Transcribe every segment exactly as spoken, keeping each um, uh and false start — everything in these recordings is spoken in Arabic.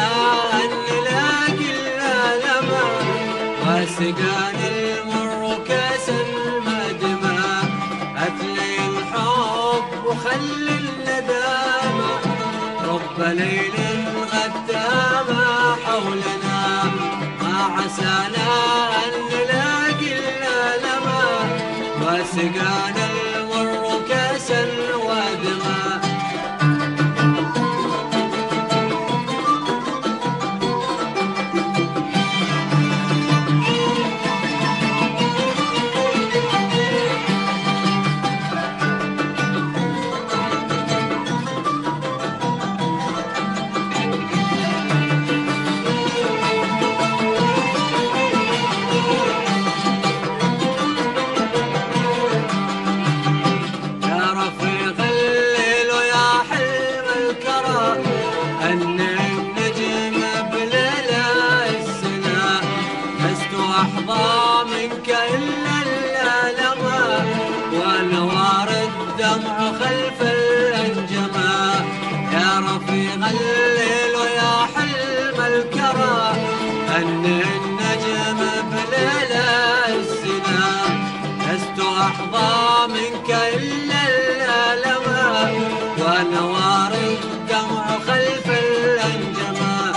عسانا أن نلاقي الألمة وسقانا المر كاس المدمى أثني الحب وخلي الندامة رب ليل غدامة حولنا ما عسانا أن نلاقي الألمة وسقانا المر كاس ودمى أحظى منك إلا الألمة ونوار الدمع خلف الأنجمة يا رفيق الليل ويا حلم الكرى أن النجم بليل السنا لست أحظى منك إلا الألمة ونوار الدمع خلف الأنجمة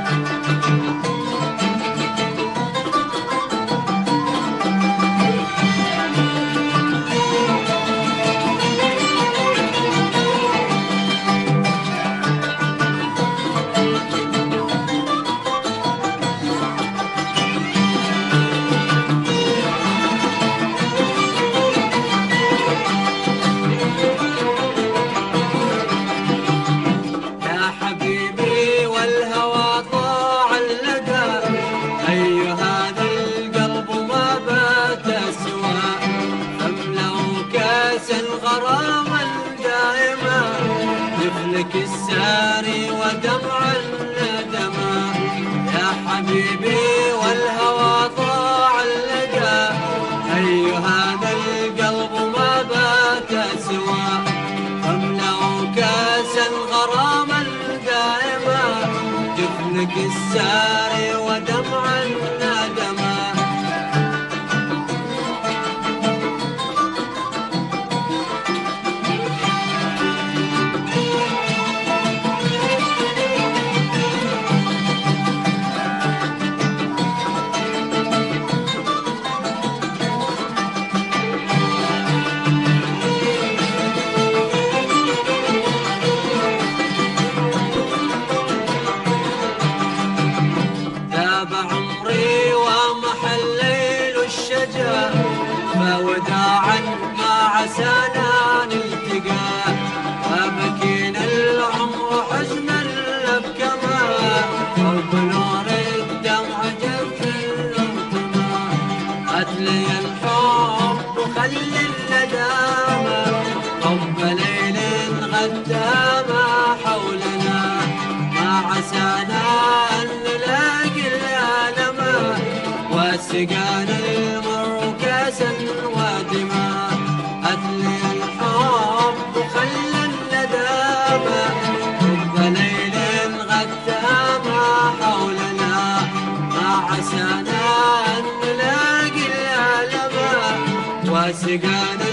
غراما دائما يفلك الساري ودمع الندما يا حبيبي والهوى ضاع اللقى أي هذا القلب ما بات سوى فاملأوا كاسا غراما دائما يفلك الساري ودمع الندما فوداعا ما عسانا نلتقى وبكينا العمر حزنا لبكما حب نور الدمع جف الانتما أتلي الحب وخلي الندامة رب ليل غدامة حولنا ما عسانا أن نلاقي الألمة وسقانا المر كاسا ودماء أثني الحب وخلى الندامة رب ليل غدامة حولنا ما عسانا أن نلاقي الألمة وسقانا